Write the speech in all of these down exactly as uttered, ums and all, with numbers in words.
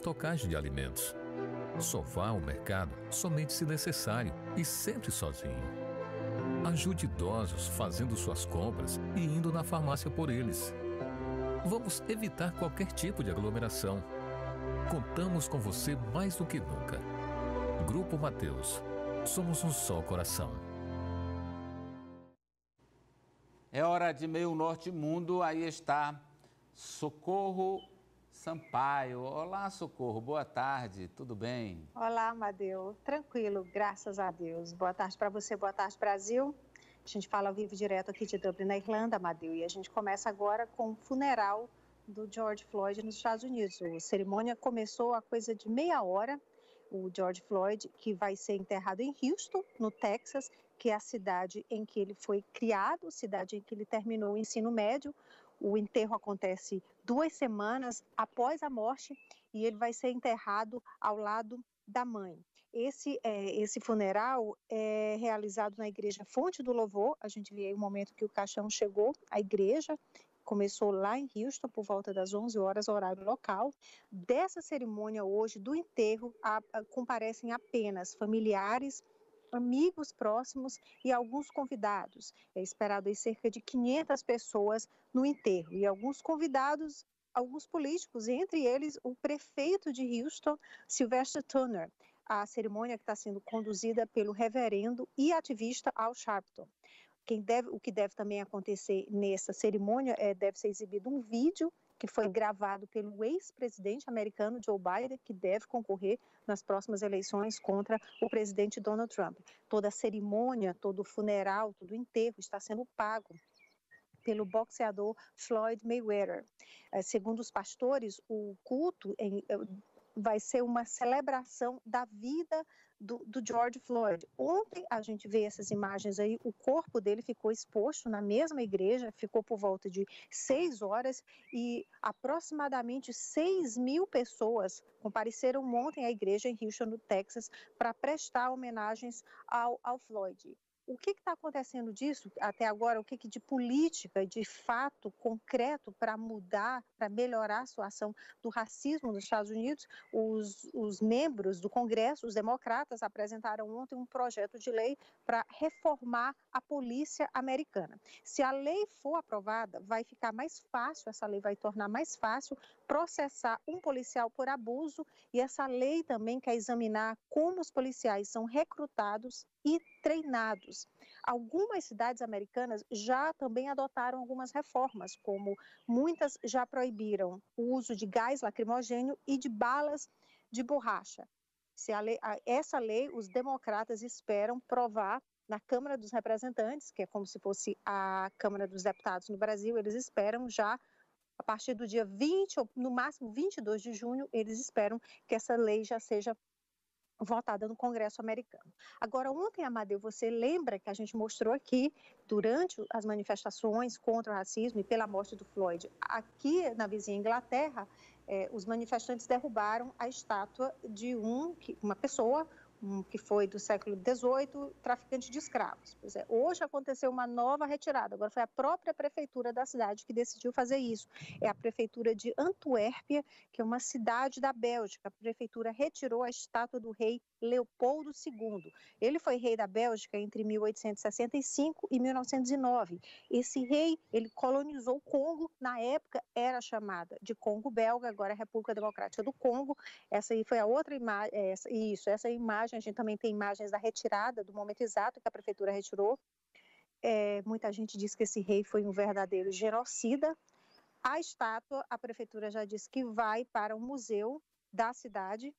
tocagem de alimentos. Só vá ao mercado somente se necessário e sempre sozinho. Ajude idosos fazendo suas compras e indo na farmácia por eles. Vamos evitar qualquer tipo de aglomeração. Contamos com você mais do que nunca. Grupo Mateus. Somos um só coração. É hora de Meio Norte Mundo. Aí está Socorro Sampaio. Olá, Socorro. Boa tarde. Tudo bem? Olá, Amadeu. Tranquilo, graças a Deus. Boa tarde para você, boa tarde, Brasil. A gente fala ao vivo direto aqui de Dublin, na Irlanda, Amadeu. E a gente começa agora com o funeral do George Floyd nos Estados Unidos. A cerimônia começou a coisa de meia hora. O George Floyd, que vai ser enterrado em Houston, no Texas, que é a cidade em que ele foi criado, cidade em que ele terminou o ensino médio. O enterro acontece duas semanas após a morte e ele vai ser enterrado ao lado da mãe. Esse, é, esse funeral é realizado na Igreja Fonte do Louvor. A gente vê aí o momento que o caixão chegou à igreja. Começou lá em Houston por volta das onze horas, horário local. Dessa cerimônia hoje, do enterro, a, a, comparecem apenas familiares, amigos próximos e alguns convidados. É esperado aí cerca de quinhentas pessoas no enterro. E alguns convidados, alguns políticos, entre eles o prefeito de Houston, Sylvester Turner. A cerimônia que está sendo conduzida pelo reverendo e ativista Al Sharpton. Quem deve, o que deve também acontecer nessa cerimônia é deve ser exibido um vídeo que foi gravado pelo ex-presidente americano Joe Biden, que deve concorrer nas próximas eleições contra o presidente Donald Trump. Toda a cerimônia, todo o funeral, todo o enterro está sendo pago pelo boxeador Floyd Mayweather. Segundo os pastores, o culto em, vai ser uma celebração da vida do, do George Floyd. Ontem a gente vê essas imagens aí, o corpo dele ficou exposto na mesma igreja, ficou por volta de seis horas e aproximadamente seis mil pessoas compareceram ontem à igreja em Houston, no Texas, para prestar homenagens ao, ao Floyd. O que está acontecendo disso até agora? O que, que de política, de fato concreto para mudar, para melhorar a situação do racismo nos Estados Unidos? Os, os membros do Congresso, os democratas, apresentaram ontem um projeto de lei para reformar a polícia americana. Se a lei for aprovada, vai ficar mais fácil, essa lei vai tornar mais fácil processar um policial por abuso, e essa lei também quer examinar como os policiais são recrutados e treinados. Algumas cidades americanas já também adotaram algumas reformas, como muitas já proibiram o uso de gás lacrimogênio e de balas de borracha. Se a lei, essa lei, os democratas esperam provar na Câmara dos Representantes, que é como se fosse a Câmara dos Deputados no Brasil. Eles esperam já, a partir do dia vinte, ou no máximo vinte e dois de junho, eles esperam que essa lei já seja votada no Congresso americano. Agora, ontem, Amadeu, você lembra que a gente mostrou aqui, durante as manifestações contra o racismo e pela morte do Floyd, aqui na vizinha Inglaterra, eh, os manifestantes derrubaram a estátua de um, uma pessoa, um, que foi do século dezoito, traficante de escravos. Pois é, hoje aconteceu uma nova retirada, agora foi a própria prefeitura da cidade que decidiu fazer isso. É a prefeitura de Antuérpia, que é uma cidade da Bélgica. A prefeitura retirou a estátua do rei Leopoldo segundo. Ele foi rei da Bélgica entre mil oitocentos e sessenta e cinco e mil novecentos e nove. Esse rei, ele colonizou o Congo, na época era chamada de Congo Belga, agora é a República Democrática do Congo. Essa aí foi a outra imagem, essa, isso, essa imagem, a gente também tem imagens da retirada, do momento exato que a prefeitura retirou. É, muita gente diz que esse rei foi um verdadeiro genocida. A estátua, a prefeitura já disse que vai para o museu da cidade.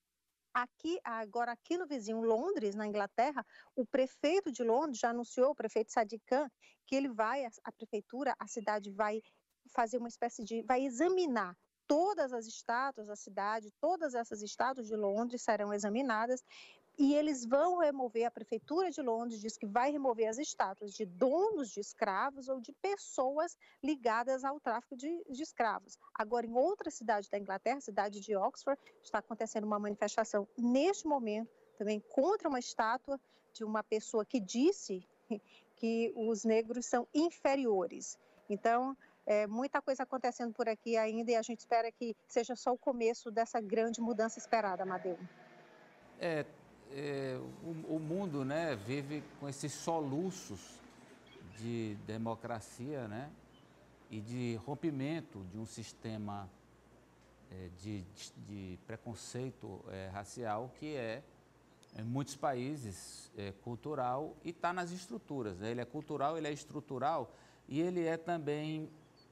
Aqui, agora aqui no vizinho Londres, na Inglaterra, o prefeito de Londres já anunciou, o prefeito Sadiq Khan, que ele vai, a, a prefeitura, a cidade vai fazer uma espécie de, vai examinar todas as estátuas da cidade, todas essas estátuas de Londres serão examinadas, e eles vão remover, a prefeitura de Londres diz que vai remover as estátuas de donos de escravos ou de pessoas ligadas ao tráfico de, de escravos. Agora, em outra cidade da Inglaterra, a cidade de Oxford, está acontecendo uma manifestação neste momento também contra uma estátua de uma pessoa que disse que os negros são inferiores. Então, É, muita coisa acontecendo por aqui ainda e a gente espera que seja só o começo dessa grande mudança esperada, Amadeu. É, é o, o mundo, né, vive com esses soluços de democracia, né, e de rompimento de um sistema é, de, de preconceito é, racial que é, em muitos países, é cultural e está nas estruturas, né? Ele é cultural, ele é estrutural e ele é também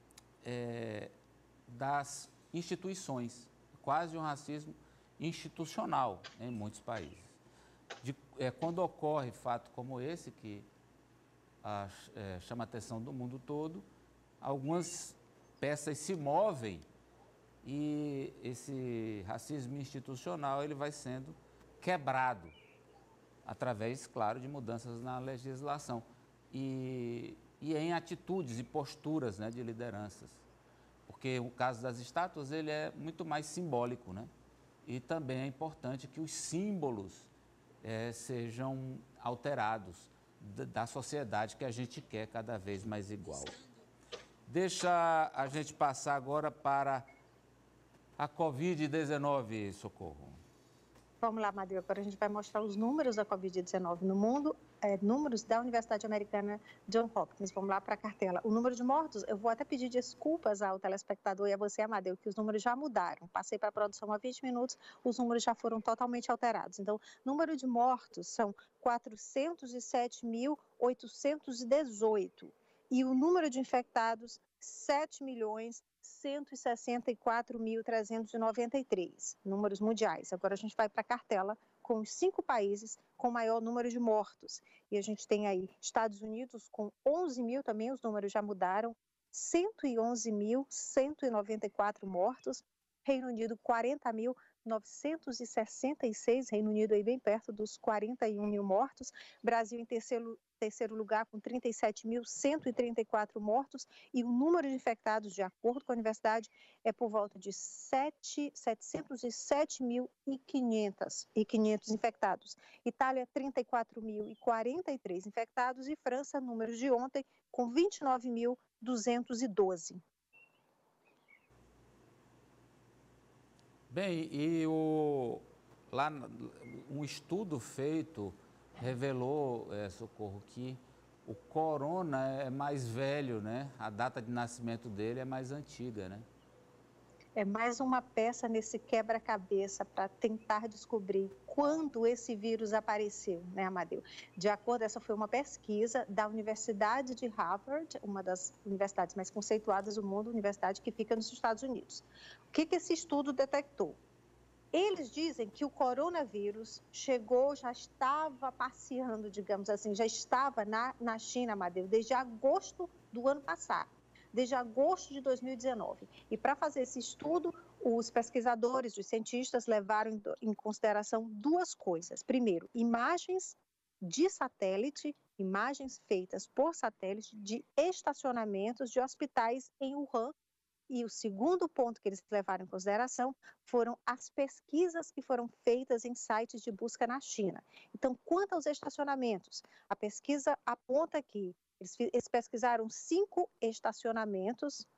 é, das instituições, quase um racismo institucional em muitos países. De, é, quando ocorre fato como esse, que a, é, chama a atenção do mundo todo, algumas peças se movem e esse racismo institucional ele vai sendo quebrado através, claro, de mudanças na legislação e, e em atitudes e posturas, né, de lideranças. Porque o caso das estátuas ele é muito mais simbólico, né? E também é importante que os símbolos é, sejam alterados da sociedade que a gente quer cada vez mais igual. Deixa a gente passar agora para a covid dezenove, Socorro. Vamos lá, Amadeu, agora a gente vai mostrar os números da covid dezenove no mundo, é, números da Universidade Americana Johns Hopkins. Vamos lá para a cartela. O número de mortos, eu vou até pedir desculpas ao telespectador e a você, Amadeu, que os números já mudaram. Passei para a produção há vinte minutos, os números já foram totalmente alterados. Então, número de mortos são quatrocentos e sete mil oitocentos e dezoito e o número de infectados, sete milhões cento e sessenta e quatro mil trezentos e noventa e três, números mundiais. Agora a gente vai para a cartela com os cinco países com maior número de mortos. E a gente tem aí Estados Unidos com onze mil também, os números já mudaram, cento e onze mil cento e noventa e quatro mortos, Reino Unido quarenta mil novecentos e sessenta e seis, Reino Unido aí bem perto dos quarenta e um mil mortos, Brasil em terceiro terceiro lugar com trinta e sete mil cento e trinta e quatro mortos e o número de infectados, de acordo com a universidade, é por volta de setecentos e sete mil e quinhentos infectados. Itália, trinta e quatro mil e quarenta e três infectados e França, números de ontem, com vinte e nove mil duzentos e doze. Bem, e o, lá um estudo feito revelou, é, Socorro, que o corona é mais velho, né? A data de nascimento dele é mais antiga, né? É mais uma peça nesse quebra-cabeça para tentar descobrir quando esse vírus apareceu, né, Amadeu? De acordo, essa foi uma pesquisa da Universidade de Harvard, uma das universidades mais conceituadas do mundo, universidade que fica nos Estados Unidos. O que, que esse estudo detectou? Eles dizem que o coronavírus chegou, já estava passeando, digamos assim, já estava na, na China, Amadeu, desde agosto do ano passado, desde agosto de dois mil e dezenove. E para fazer esse estudo, os pesquisadores, os cientistas levaram em, em consideração duas coisas. Primeiro, imagens de satélite, imagens feitas por satélite de estacionamentos de hospitais em Wuhan. E o segundo ponto que eles levaram em consideração foram as pesquisas que foram feitas em sites de busca na China. Então, quanto aos estacionamentos, a pesquisa aponta que eles, eles pesquisaram cinco estacionamentos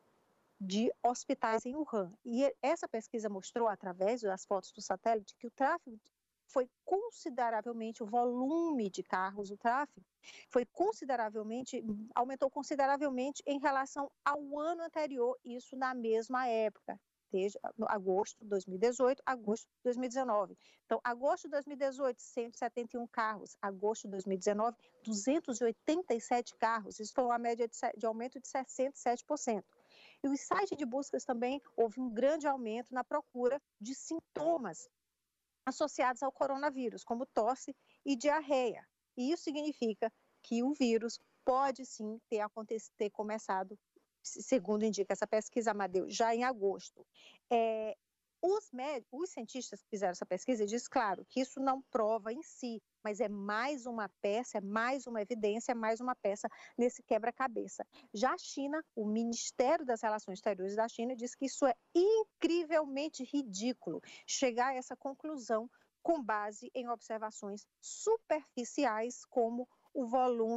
de hospitais em Wuhan. E essa pesquisa mostrou, através das fotos do satélite, que o tráfego foi consideravelmente, o volume de carros, o tráfego, foi consideravelmente, aumentou consideravelmente em relação ao ano anterior, isso na mesma época, desde agosto de dois mil e dezoito, agosto de dois mil e dezenove. Então, agosto de dois mil e dezoito, cento e setenta e um carros, agosto de dois mil e dezenove, duzentos e oitenta e sete carros, isso foi uma média de, de aumento de sessenta e sete por cento. E os sites de buscas também houve um grande aumento na procura de sintomas associados ao coronavírus, como tosse e diarreia. E isso significa que o vírus pode sim ter, acontecido, ter começado, segundo indica essa pesquisa, Amadeu, já em agosto. É, os, médicos, os cientistas que fizeram essa pesquisa dizem, claro, que isso não prova em si, mas é mais uma peça, é mais uma evidência, é mais uma peça nesse quebra-cabeça. Já a China, o Ministério das Relações Exteriores da China, diz que isso é incrivelmente ridículo, chegar a essa conclusão com base em observações superficiais, como o volume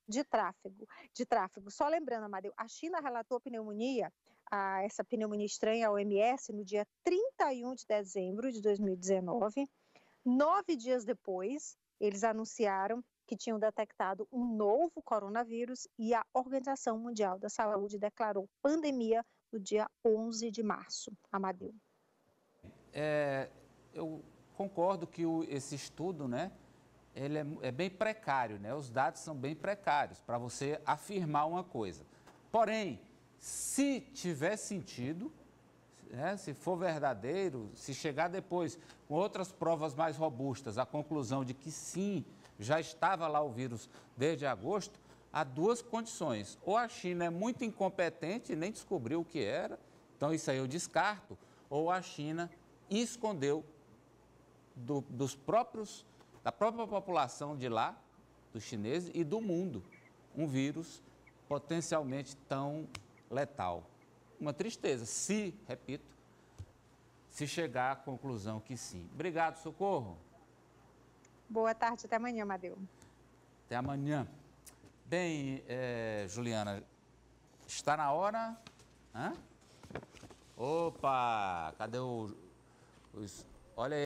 de tráfego, de tráfego. Só lembrando, Amadeu, a China relatou pneumonia, a, essa pneumonia estranha, a O M S, no dia trinta e um de dezembro de dois mil e dezenove. Nove dias depois, eles anunciaram que tinham detectado um novo coronavírus e a Organização Mundial da Saúde declarou pandemia no dia onze de março. Amadeu. É, eu concordo que o, esse estudo, né, ele é, é bem precário, né? Os dados são bem precários para você afirmar uma coisa. Porém, se tiver sentido, né, se for verdadeiro, se chegar depois com outras provas mais robustas, a conclusão de que sim, já estava lá o vírus desde agosto, há duas condições. Ou a China é muito incompetente e nem descobriu o que era, então isso aí eu descarto, ou a China escondeu do, dos próprios, da própria população de lá, dos chineses e do mundo, um vírus potencialmente tão letal. Uma tristeza, se, repito, se chegar à conclusão que sim. Obrigado, Socorro. Boa tarde, até amanhã, Amadeu. Até amanhã. Bem, é, Juliana, está na hora... Hã? Opa, cadê o... Os, olha aí.